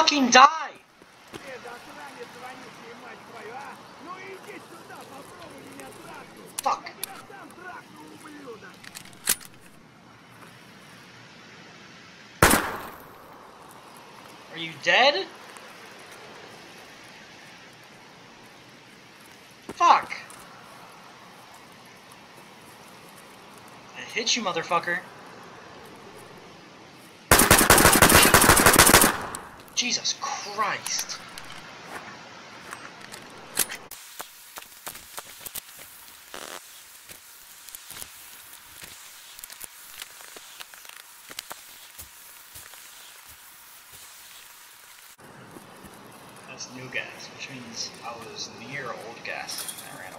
fucking die! Fuck. Are you dead? Fuck. I hit you, motherfucker. Jesus Christ. That's new gas, which means I was near old gas when I ran